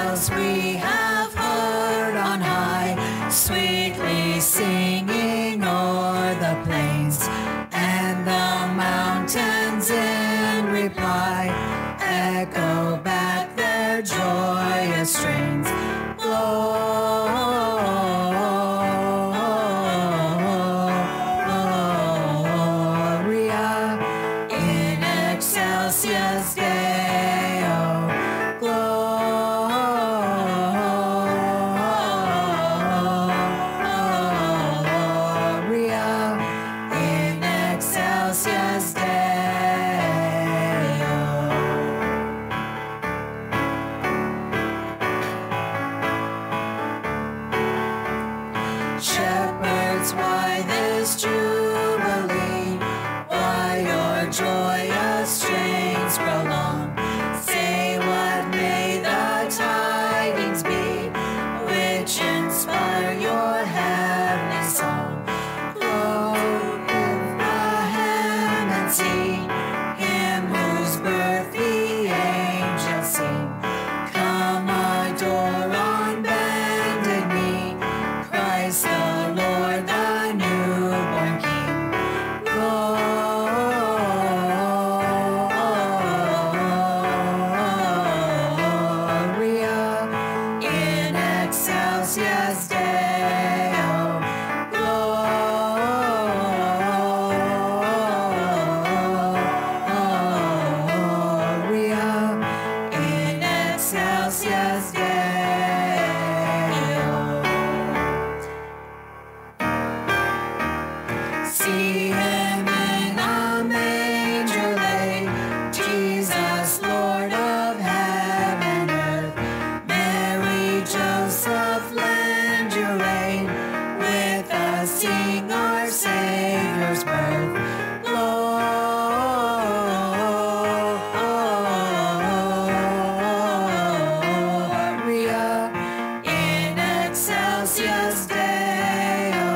angels we have heard on high, sweetly singing o'er the plains and the mountains in reply, echo back their joyous strains. Gloria in excelsis Deo. Gloria in excelsis Deo. Shepherds, why this jubilee? Why your joyous strains prolong? Say, what may the tidings be which inspire your heavenly song? Go Bethlehem and see him whose birth the angels sing. Come adore on bended knee Christ the Lord, the newborn King. Gloria in excelsis Deo. Gloria in excelsis Deo. See him in a manger laid, Jesus, Lord of heaven and earth. Mary, Joseph, lend your aid, with us sing our Savior's birth. Gloria in excelsis Deo.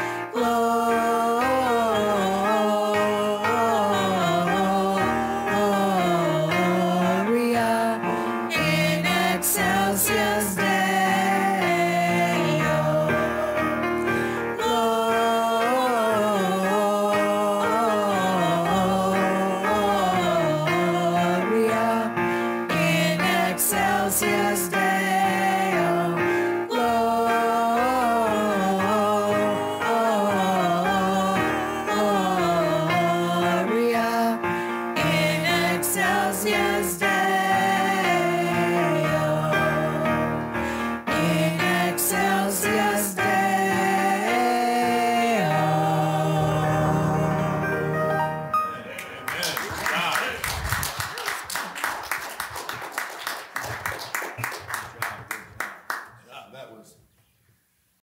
Gloria in excelsis Deo. Gloria in excelsis Deo.